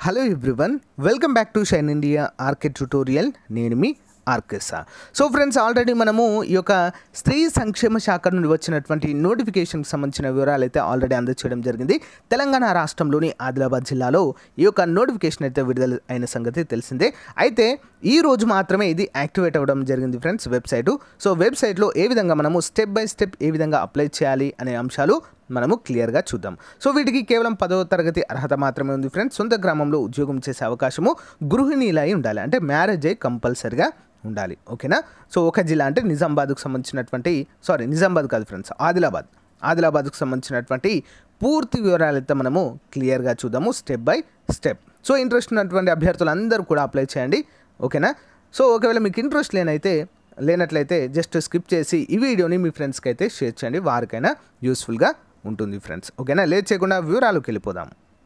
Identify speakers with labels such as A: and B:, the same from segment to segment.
A: Hello everyone, welcome back to Shine India RK tutorial. నేను మీ ఆర్కేసా. సో ఫ్రెండ్స్, ఆల్రెడీ మనము ఈ యొక్క స్త్రీ సంక్షేమ శాఖ నుండి వచ్చినటువంటి నోటిఫికేషన్కి సంబంధించిన వివరాలు అయితే ఆల్రెడీ అందజేయడం జరిగింది. తెలంగాణ రాష్ట్రంలోని ఆదిలాబాద్ జిల్లాలో ఈ యొక్క నోటిఫికేషన్ అయితే విడుదల అయిన సంగతి తెలిసిందే. అయితే ఈ రోజు మాత్రమే ఇది యాక్టివేట్ అవ్వడం జరిగింది ఫ్రెండ్స్ వెబ్సైటు. సో వెబ్సైట్లో ఏ విధంగా మనము స్టెప్ బై స్టెప్ ఏ విధంగా అప్లై చేయాలి అనే అంశాలు మనము క్లియర్గా చూద్దాం. సో వీటికి కేవలం 10వ తరగతి అర్హత మాత్రమే ఉంది ఫ్రెండ్స్. సొంత గ్రామంలో ఉద్యోగం చేసే అవకాశము, గృహిణీలై ఉండాలి, అంటే మ్యారేజ్ అయ్యి కంపల్సరిగా ఉండాలి. ఓకేనా. సో ఒక జిల్లా అంటే నిజామాబాద్కు సంబంధించినటువంటి నిజామాబాద్ కాదు ఫ్రెండ్స్, ఆదిలాబాద్కు సంబంధించినటువంటి పూర్తి వివరాలు అయితే మనము క్లియర్గా చూద్దాము step by step. So interest ఉన్నటువంటి అభ్యర్థులు అందరూ కూడా అప్లై చేయండి. ఓకేనా. సో ఒకవేళ మీకు ఇంట్రెస్ట్ లేనట్లయితే జస్ట్ స్కిప్ చేసి ఈ వీడియోని మీ ఫ్రెండ్స్కి అయితే షేర్ చేయండి, వారికైనా యూస్ఫుల్గా ఉంటుంది ఫ్రెండ్స్. ఓకేనా. లేట్ చేయకుండా వివరాలకు వెళ్ళిపోదాం.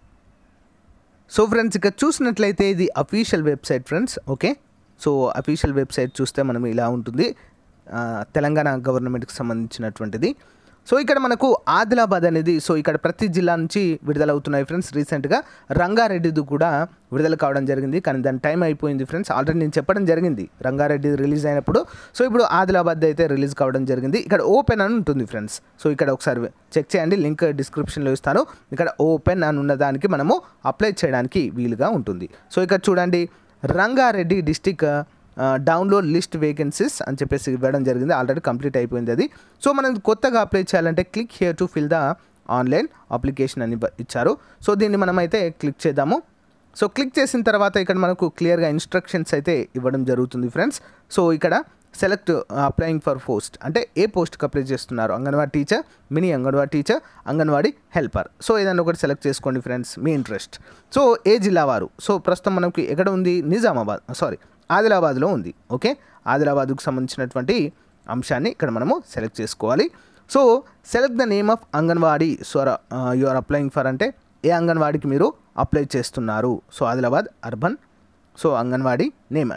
A: సో ఫ్రెండ్స్, ఇక్కడ చూసినట్లయితే ఇది official website friends. Okay. So official website చూస్తే మనం ఇలా ఉంటుంది, తెలంగాణ గవర్నమెంట్కి సంబంధించినటువంటిది. సో ఇక్కడ మనకు ఆదిలాబాద్ అనేది, సో ఇక్కడ ప్రతి జిల్లా నుంచి విడుదలవుతున్నాయి ఫ్రెండ్స్. రీసెంట్గా రంగారెడ్డిది కూడా విడుదల కావడం జరిగింది, కానీ దాని టైం అయిపోయింది ఫ్రెండ్స్. ఆల్రెడీ నేను చెప్పడం జరిగింది రంగారెడ్డి రిలీజ్ అయినప్పుడు. సో ఇప్పుడు ఆదిలాబాద్ అయితే రిలీజ్ కావడం జరిగింది. ఇక్కడ ఓపెన్ అని ఉంటుంది ఫ్రెండ్స్. సో ఇక్కడ ఒకసారి చెక్ చేయండి, లింక్ డిస్క్రిప్షన్లో ఇస్తాను. ఇక్కడ ఓపెన్ అని ఉన్నదానికి మనము అప్లై చేయడానికి వీలుగా ఉంటుంది. సో ఇక్కడ చూడండి, Rangareddy district download list vacancies అని చెప్పేసి ఇవ్వడం జరిగింది. ఆల్రెడీ కంప్లీట్ అయిపోయింది అది. సో మనం కొత్తగా అప్లై చేయాలంటే click here to fill the online application అని ఇచ్చారు. సో దీన్ని మనమైతే క్లిక్ చేద్దాము. సో క్లిక్ చేసిన తర్వాత ఇక్కడ మనకు క్లియర్గా ఇన్స్ట్రక్షన్స్ అయితే ఇవ్వడం జరుగుతుంది ఫ్రెండ్స్. సో ఇక్కడ సెలెక్ట్ అప్లయింగ్ ఫర్ పోస్ట్, అంటే ఏ పోస్ట్కి అప్లై చేస్తున్నారు, anganwadi teacher, mini anganwadi teacher, anganwadi helper. So ఏదైనా ఒకటి సెలెక్ట్ చేసుకోండి ఫ్రెండ్స్, మీ ఇంట్రెస్ట్. సో ఏ జిల్లా వారు, సో ప్రస్తుతం మనకి ఎక్కడ ఉంది, ఆదిలాబాద్లో ఉంది. ఓకే. ఆదిలాబాద్కు సంబంధించినటువంటి అంశాన్ని ఇక్కడ మనము సెలెక్ట్ చేసుకోవాలి. So select the name of anganwadi. So you are applying for, అంటే ఏ అంగన్వాడీకి మీరు అప్లై చేస్తున్నారు. So Adilabad urban, so anganwadi name.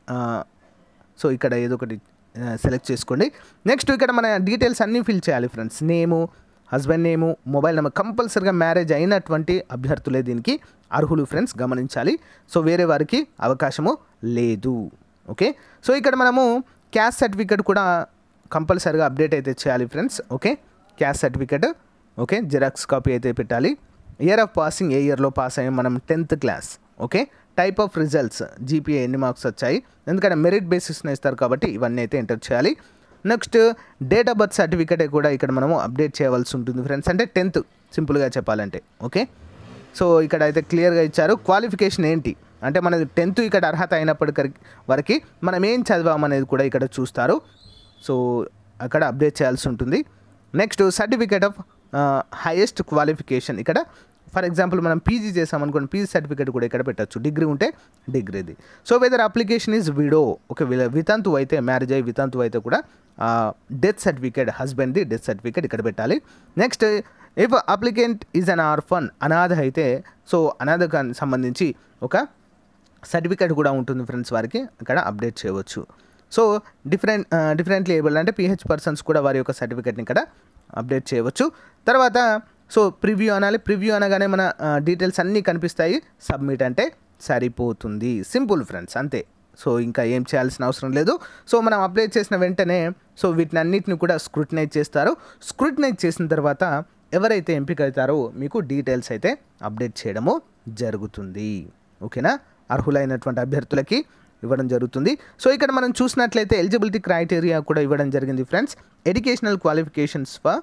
A: So ఇక్కడ ఏదో ఒకటి సెలెక్ట్ చేసుకోండి. నెక్స్ట్ ఇక్కడ మన డీటెయిల్స్ అన్నీ ఫిల్ చేయాలి friends. Name, husband name, mobile number. కంపల్సరీగా మ్యారేజ్ అయినటువంటి అభ్యర్థులే దీనికి అర్హులు ఫ్రెండ్స్, గమనించాలి. సో వేరే వారికి అవకాశము లేదు. ఓకే. సో ఇక్కడ మనము క్యాస్ట్ సర్టిఫికేట్ కూడా కంపల్సరీగా అప్డేట్ అయితే చేయాలి friends. Okay. Caste certificate, okay, xerox copy అయితే పెట్టాలి. ఇయర్ ఆఫ్ పాసింగ్, ఏ ఇయర్లో పాస్ అయ్యాం మనం, 10th class. Okay. Type of results, GPA ఎన్ని మార్క్స్ వచ్చాయి, ఎందుకంటే మెరిట్ బేసిస్ని ఇస్తారు కాబట్టి ఇవన్నీ అయితే ఎంటర్ చేయాలి. Next date of birth certificate కూడా ఇక్కడ మనము అప్డేట్ చేయవలసి ఉంటుంది ఫ్రెండ్స్, అంటే 10th సింపుల్గా చెప్పాలంటే. ఓకే. సో ఇక్కడ అయితే క్లియర్గా ఇచ్చారు. క్వాలిఫికేషన్ ఏంటి అంటే మనది 10th ఇక్కడ అర్హత అయినప్పటికీ వరకు మనం ఏం చదివామనేది కూడా ఇక్కడ చూస్తారు. సో అక్కడ అప్డేట్ చేయాల్సి ఉంటుంది. Next certificate of highest qualification, ఇక్కడ ఫర్ ఎగ్జాంపుల్ మనం పీజీ చేసామనుకోండి, పీజీ సర్టిఫికేట్ కూడా ఇక్కడ పెట్టచ్చు. డిగ్రీ ఉంటే డిగ్రీది. So whether application is widow, okay, వితంతు అయితే, మ్యారేజ్ అయ్యి వితంతు అయితే కూడా డెత్ సర్టిఫికేట్, హస్బెండ్ది డెత్ సర్టిఫికేట్ ఇక్కడ పెట్టాలి. Next if applicant is an orphan, అనాథ అయితే సో అనాథకు సంబంధించి ఒక సర్టిఫికేట్ కూడా ఉంటుంది ఫ్రెండ్స్, వారికి ఇక్కడ అప్డేట్ చేయవచ్చు. సో డిఫరెంట్లీ ఏబుల్ అంటే PH పర్సన్స్ కూడా వారి యొక్క సర్టిఫికేట్ని ఇక్కడ అప్డేట్ చేయవచ్చు. తర్వాత సో ప్రివ్యూ అనాలి. ప్రివ్యూ అనగానే మన డీటెయిల్స్ అన్నీ కనిపిస్తాయి. సబ్మిట్ అంటే సరిపోతుంది. సింపుల్ ఫ్రెండ్స్, అంతే. సో ఇంకా ఏం చేయాల్సిన అవసరం లేదు. సో మనం అప్లై చేసిన వెంటనే సో వీటిని అన్నిటిని కూడా స్క్రూటినైజ్ చేస్తారు. స్క్రూటినైజ్ చేసిన తర్వాత ఎవరైతే ఎంపిక అవుతారో మీకు డీటెయిల్స్ అయితే అప్డేట్ చేయడము జరుగుతుంది. ఓకేనా. అర్హులైనటువంటి అభ్యర్థులకి ఇవ్వడం జరుగుతుంది. సో ఇక్కడ మనం చూసినట్లయితే ఎలిజిబిలిటీ క్రైటీరియా కూడా ఇవ్వడం జరిగింది friends. Educational qualifications for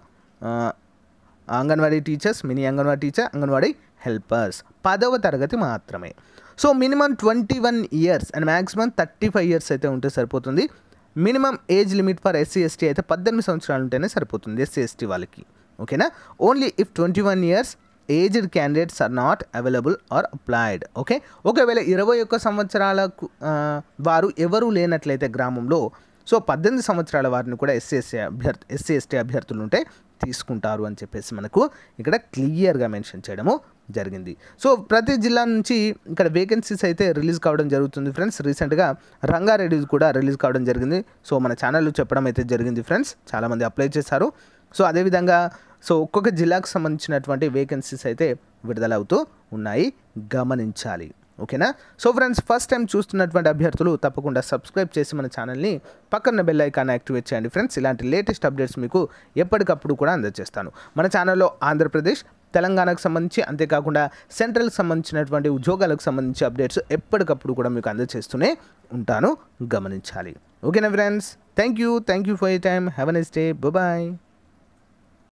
A: anganwadi teachers, mini anganwadi teacher, anganwadi helpers 10వ తరగతి మాత్రమే. So minimum 21 years and maximum 35 years అయితే ఉంటే సరిపోతుంది. Minimum age limit for SC/ST అయితే 18 సంవత్సరాలు ఉంటేనే సరిపోతుంది SC/ST వాళ్ళకి. ఓకేనా. Only if 21 years aged candidates are not available or applied. Okay. ఒకవేళ 21 సంవత్సరాలకు వారు ఎవరూ లేనట్లయితే గ్రామంలో, సో 18 సంవత్సరాల వారిని కూడా SC/ST అభ్యర్థులు ఉంటే తీసుకుంటారు అని చెప్పేసి మనకు ఇక్కడ క్లియర్గా మెన్షన్ చేయడము జరిగింది. సో ప్రతి జిల్లా నుంచి ఇక్కడ వేకెన్సీస్ అయితే రిలీజ్ కావడం జరుగుతుంది ఫ్రెండ్స్. రీసెంట్గా రంగారెడ్డి కూడా రిలీజ్ కావడం జరిగింది. సో మన ఛానల్లో చెప్పడం అయితే జరిగింది ఫ్రెండ్స్, చాలామంది అప్లై చేశారు. సో అదేవిధంగా సో ఒక్కొక్క జిల్లాకు సంబంధించినటువంటి వేకెన్సీస్ అయితే విడుదలవుతూ ఉన్నాయి, గమనించాలి. ఓకేనా? సో ఫ్రెండ్స్, ఫస్ట్ టైం చూస్తున్నటువంటి అభ్యర్థులు తప్పకుండా సబ్స్క్రైబ్ చేసి మన ఛానల్ని పక్కన బెల్ ఐకాన్ యాక్టివేట్ చేయండి ఫ్రెండ్స్. ఇలాంటి లేటెస్ట్ అప్డేట్స్ మీకు ఎప్పటికప్పుడు కూడా అందజేస్తాను. మన ఛానల్లో ఆంధ్రప్రదేశ్, తెలంగాణకు సంబంధించి, అంతేకాకుండా సెంట్రల్కి సంబంధించినటువంటి ఉద్యోగాలకు సంబంధించి అప్డేట్స్ ఎప్పటికప్పుడు కూడా మీకు అందజేస్తూనే ఉంటాను, గమనించాలి. ఓకేనా friends? Thank you for your time. Have a nice day. Bye.